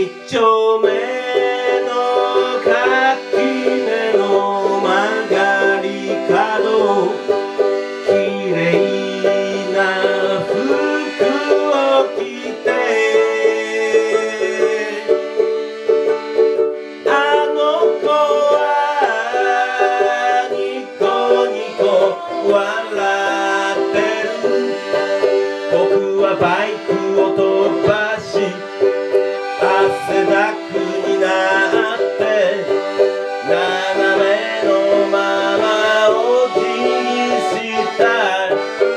二丁目の垣根の曲がり角、綺麗な服を着て、あの子はニコニコ笑ってる。僕はバイクを飛ばし汗だくになって斜めのままお辞儀した。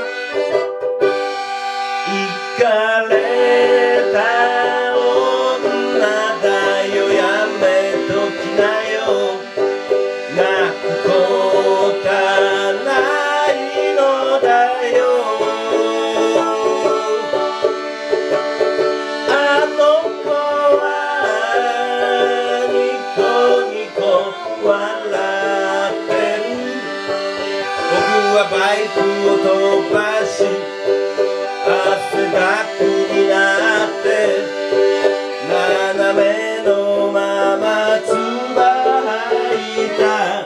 イカれた女だよ、やめときなよ。泣くことないのだよ。あの子はニコニコ笑ってる。僕はバイクを飛ばし汗だくになって斜めのままつばいた。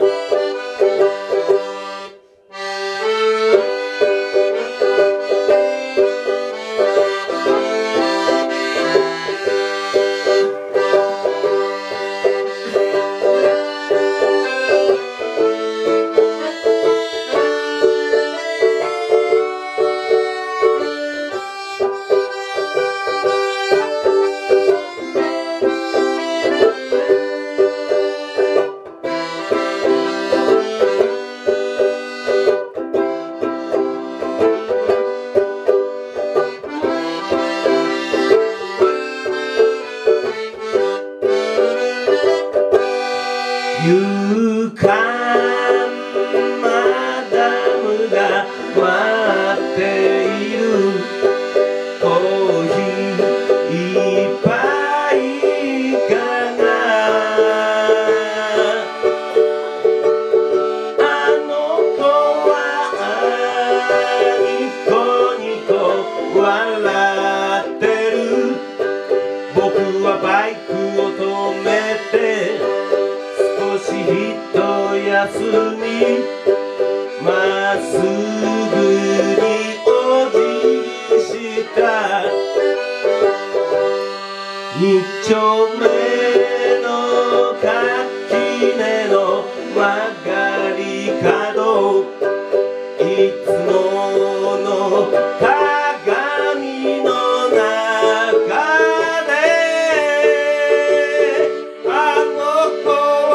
勇敢マダムが待っている。コーヒー一杯かな。あの子はニコニコ笑ってる。僕はバイクを止めて少し一休み、まっすぐにお辞儀した。二丁目の垣根の曲がり角、いつもの鏡の中であの子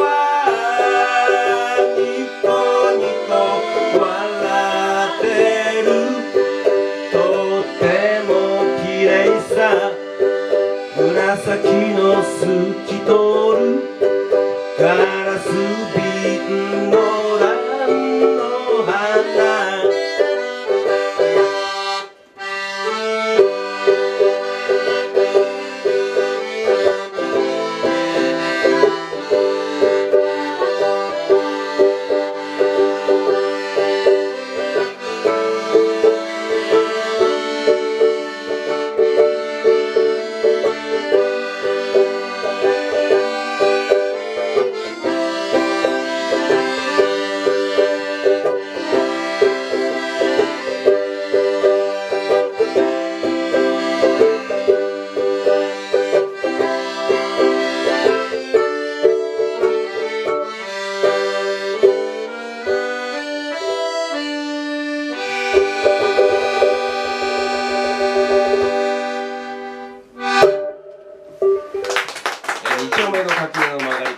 はニコニコ笑ってる。とっても綺麗さ、紫の透き通るガラス瓶の蘭の花。二丁目の垣根の曲がり